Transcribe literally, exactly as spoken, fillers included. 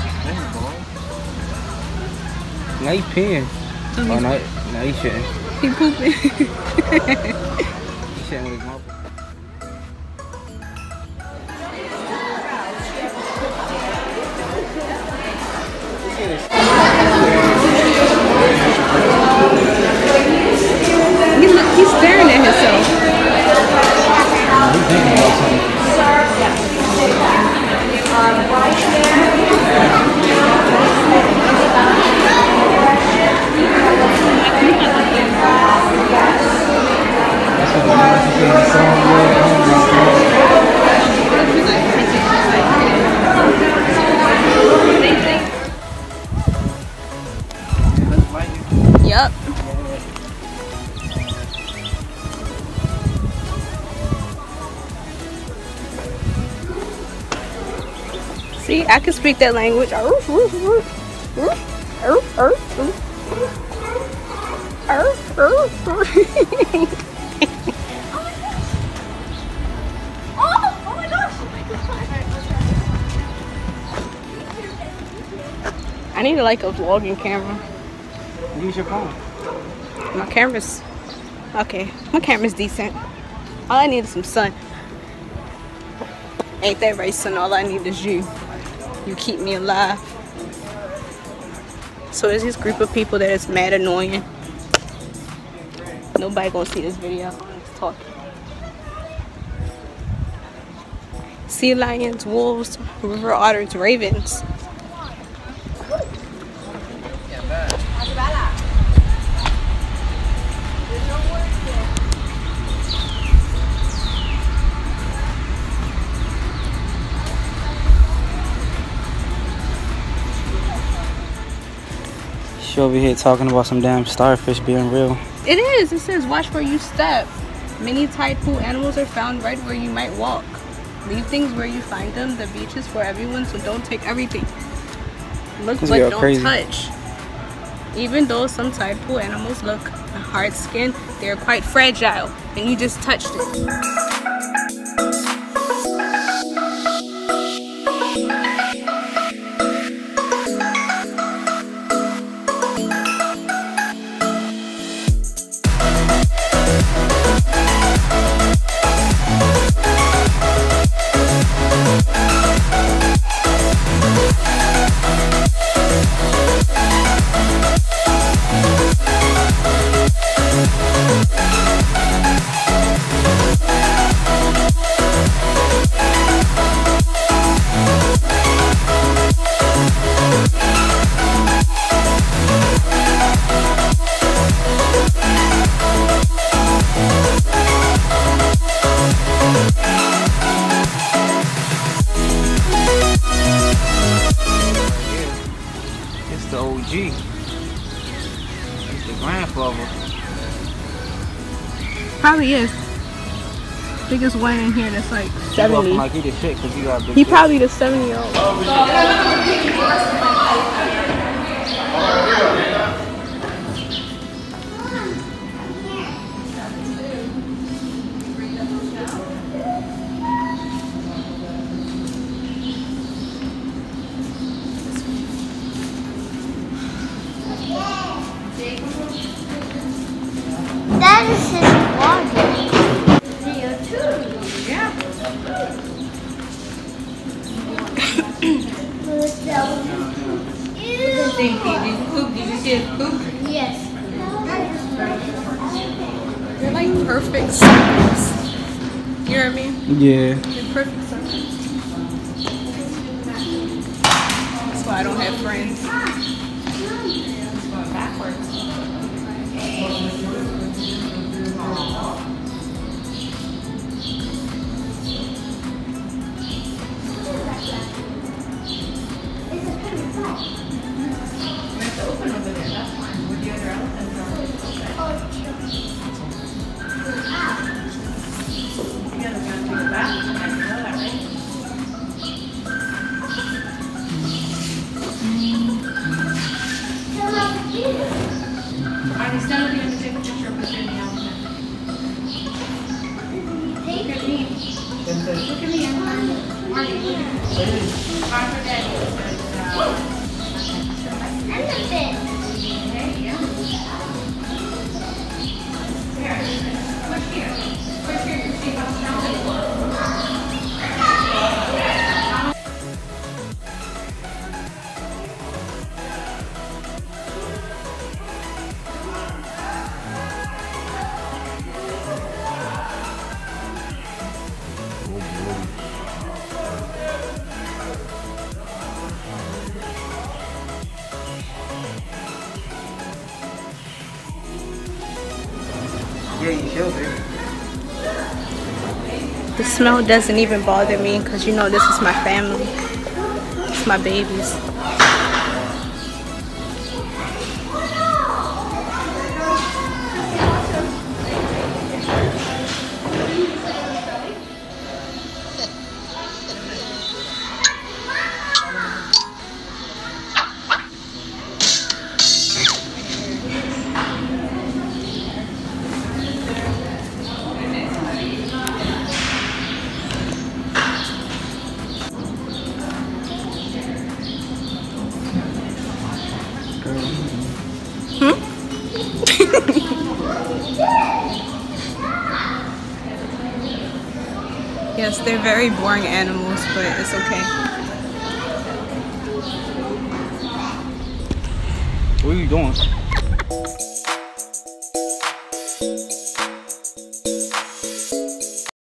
Now you peeing. Oh, no, no, you shouldn't. He pooping. You shouldn't with his mouth. He look, he's staring at himself. He's thinking about something. Yup. See, I can speak that language. I need like a vlogging camera. Use your phone. My camera's okay. My camera's decent. All I need is some sun. Ain't that right, son? All I need is you. You keep me alive. So there's this group of people that is mad annoying. Nobody gonna see this video. I'm just talking. Sea lions, wolves, river otters, ravens. She over here talking about some damn starfish being real. It is. It says watch where you step. Many tide pool animals are found right where you might walk. Leave things where you find them. The beach is for everyone, so don't take everything. Look but don't crazy. touch. Even though some tide pool animals look hard skinned, they're quite fragile, and you just touched it. The O G. It's the grandfather. Probably is. Biggest one in here that's like seventy. Like he the shit because you got big. He dick. Probably the seventy year old. That is his vlogging video too. Yeah. Did you poop? Did you see it poop? Yes. They're like perfect circles. You know what I mean? Yeah. They're perfect circles. That's why I don't have friends. It's going backwards. Look at me. Yeah, you killed it. The smell doesn't even bother me because you know this is my family. It's my babies. Yes, they're very boring animals, but it's okay. What are you doing?